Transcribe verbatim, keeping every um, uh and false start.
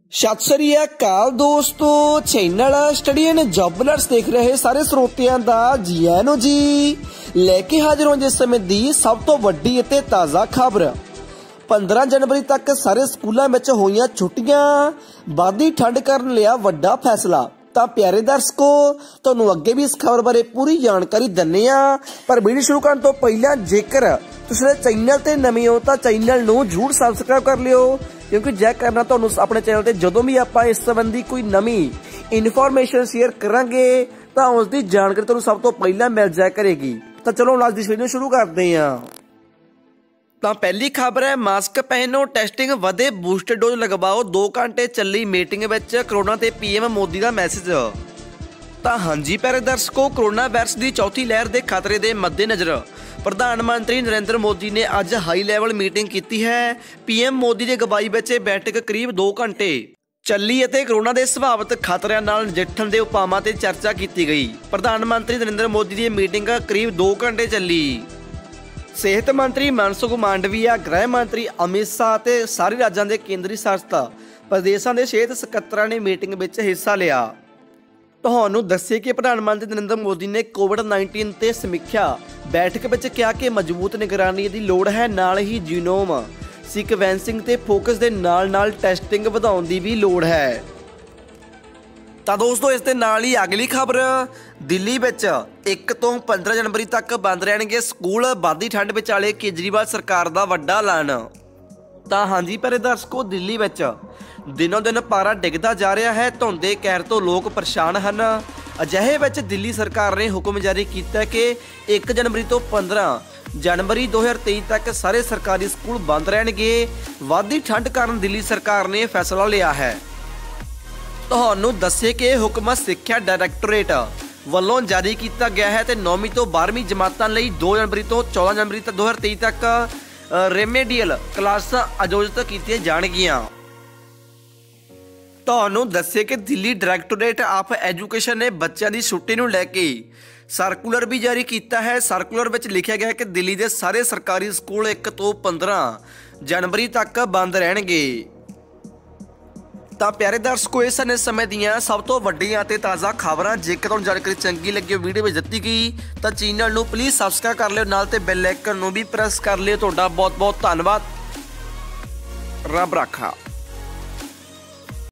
सत श्री अकाल दोस्तों, channel study and job alerts देख रहे सारे स्रोतियां दा जी आनो जी। लेके हाजिर हों जिस समय दी सब तो वड्डी ते ताज़ा खबर। पंद्रह जनवरी तक सारे स्कूलों में होईयां छुट्टियां, बादी ठंड करन लिया वड्डा फैसला। तो प्यारे दर्शकों, तुहानूं अगे भी इस खबर बारे पूरी जानकारी दिन्ने आ, पर वीडियो शुरू करने तो पहला जेकर तुसीं चैनल ते नवे हो तो चैनल नूं जरूर सबसक्राइब कर लियो, क्योंकि जै करना तुहानूं अपने चैनल ते जदों भी आपां इस संबंधी कोई नवी इन्फॉर्मेशन शेयर करांगे तो उसकी जानकारी तुहानूं सब तो पहला मिल जाया करेगी। तो चलो अज दी वीडियो शुरू करते हैं। तो पहली खबर है, मास्क पहनो, टेस्टिंग वधे, बूस्टर डोज लगवाओ। दो घंटे चली मीटिंग विच कोरोना ते पीएम मोदी का मैसेज। तो हाँ जी प्यारे दर्शकों, कोरोना वायरस की चौथी लहर के खतरे के मद्देनज़र प्रधानमंत्री नरेंद्र मोदी ने अज हाई लैवल मीटिंग की है। पीएम मोदी की अगवाई में बैठक करीब दो घंटे चली और कोरोना के संभावित खतरिਆਂ नाल नजिठण के उपावां ते चर्चा की गई। प्रधानमंत्री नरेंद्र मोदी की मीटिंग करीब दो घंटे चली। सेहत मंत्री मनसुख मांडविया, गृह मंत्री अमित शाह ते सारे राज्यों के केंद्री शासित प्रदेशों के सेहत सकत्तरां ने मीटिंग में हिस्सा लिया। तुहानूं दस्सिए कि प्रधानमंत्री नरेंद्र मोदी ने कोविड नाइनटीन ते समीक्षा बैठक में कहा कि मजबूत निगरानी की लोड़ है, नाल ही जीनोम सीक्वेंसिंग ते फोकस के नाल नाल टेस्टिंग वधाउण दी भी लोड़ है। तो दोस्तों, इस दे नाल ही अगली खबर, दिल्ली विच एक तो पंद्रह जनवरी तक बंद रहणगे स्कूल, बादी ठंड विचाले केजरीवाल सरकार का वड्डा ऐलान। तो हाँ जी प्यारे दर्शकों, दिल्ली विच दिनों दिन पारा डिगदा जा रहा है। धुंध के कहर तो लोग परेशान हैं। अजिहे विच दिल्ली सरकार ने हुक्म जारी किया कि एक जनवरी तो पंद्रह जनवरी दो हज़ार तेईस तक सारे सरकारी स्कूल बंद रहणगे। वाधी ठंड कारण दिल्ली सरकार ने फैसला लिया है। तुहानूं दस्सिए कि हुक्म सिक्ख्या डायरैक्टोरेट वालों जारी किया गया है। तो नौवीं तो बारहवीं जमातों लई दो जनवरी तो चौदह जनवरी तक दो हज़ार तेईस तक रेमेडियल क्लासां आयोजित की जाणगियां। तुहानूं दस्सिए कि दिल्ली डायरैक्टोरेट ऑफ एजुकेशन ने बच्चों की छुट्टी नूं लैके सर्कुलर भी जारी किया है। सर्कुलर में लिखा गया है कि दिल्ली के सारे सरकारी स्कूल एक तो पंद्रह जनवरी तक बंद रहणगे। तो प्यारे दर्शकों, इस ने समय दियां सब तो वड्डियां ते ताज़ा खबरां। जेकर तुहानूं जानकारी चंगी लगी वीडियो में दित्ती गई तो चैनल नूं प्लीज़ सबसक्राइब कर लियो, नाल ते बैल आइकन नूं भी प्रेस कर लियो। तुहाडा बहुत बहुत धन्नवाद। रब राखा।